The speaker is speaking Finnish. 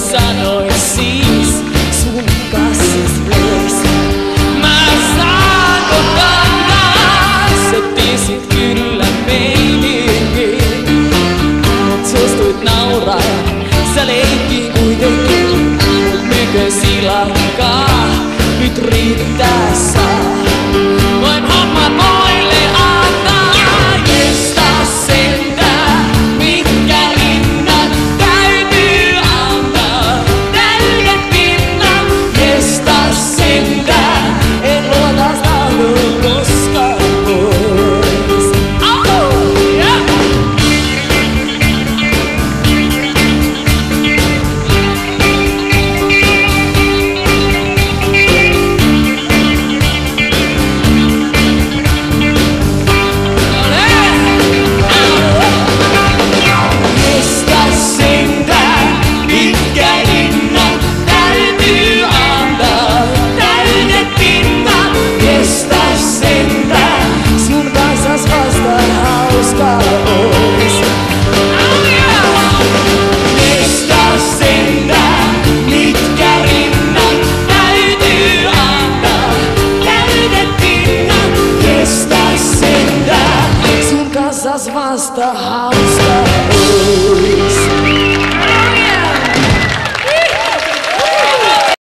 sanoin siis sun kanssas vles. Mä saanko kantaa, sä tiesit kyllä meininkin. Mut suostuit nauraa ja sä leikkiin kuitenkin. Mut mikä silakkaa nyt riittää saa. Voin hommat moille antaa, jestas sentään. Mitkä rinnat täytyy antaa, täydet pinnat, jestas sentään. En luotas tahdo koskaan pois. Oh, yeah. Vasta